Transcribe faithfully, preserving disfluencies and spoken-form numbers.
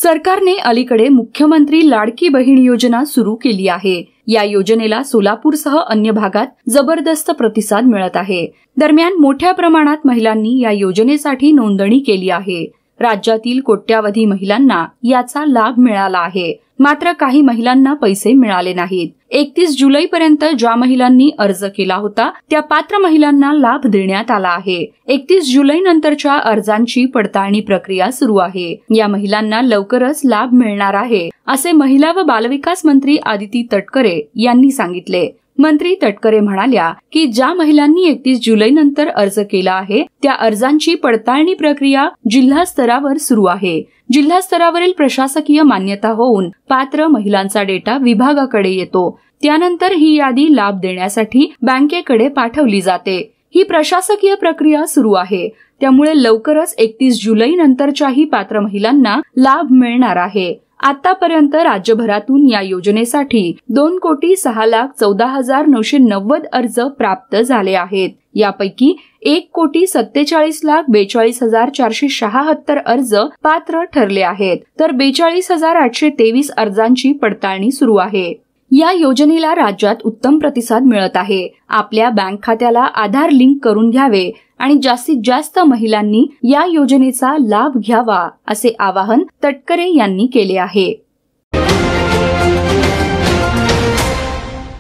सरकारने अलीकडे मुख्यमंत्री लाडकी बहीण योजना सुरू केली आहे। या योजनेला सोलापूरसह अन्य भागात जबरदस्त प्रतिसाद मिळत आहे। दरम्यान मोठ्या प्रमाणात महिलांनी या योजनेसाठी नोंदणी केली आहे। राज्यातील कोट्यावधी महिलांना याचा लाभ मिळाला आहे, मात्र काही महिलांना पैसे मिळाले नाहीत। एकतीस जुलै पर्यंत ज्या महिलांनी अर्ज केला होता त्या पात्र महिलांना लाभ देण्यात आला आहे। एकतीस जुलै नंतरच्या अर्जांची पडताळणी प्रक्रिया सुरू आहे। या महिलांना लवकरच लाभ मिळणार आहे, असे महिला व बालविकास मंत्री आदिती तटकरे यांनी सांगितले। मंत्री तटकरे म्हणाल्या की ज्या महिलांनी एकतीस जुलै नंतर अर्ज केला आहे त्या अर्जांची पडताळणी प्रक्रिया जिल्हा स्तरावर सुरू आहे। जिल्हा स्तरावरील प्रशासकीय मान्यता होऊन पात्र महिलांचा डेटा विभागाकडे येतो। त्यानंतर ही यादी लाभ देण्यासाठी बँकेकडे पाठवली जाते। ही प्रशासकीय प्रक्रिया सुरू आहे, त्यामुळे लवकरच एकतीस जुलै नंतरच्याही पात्र महिलांना लाभ मिळणार आहे। आतापर्यंत राज्यभरातून या योजनेसाठी दोन कोटी सहा लाख चौदा हजार नऊशे नव्वद अर्ज प्राप्त झाले आहेत। यापैकी एक कोटी सत्तेचाळीस लाख बेचाळीस हजार चारशे शहात्तर अर्ज पात्र ठरले आहेत, तर बेचाळीस हजार आठशे तेवीस अर्जांची पडताळणी सुरू आहे। या योजनेला राज्यात उत्तम प्रतिसाद मिळत आहे। आपल्या बँक खात्याला आधार लिंक करून घ्यावे आणि जास्तीत जास्त महिलांनी या योजनेचा लाभ घ्यावा, असे आवाहन तटकरे यांनी केले आहे।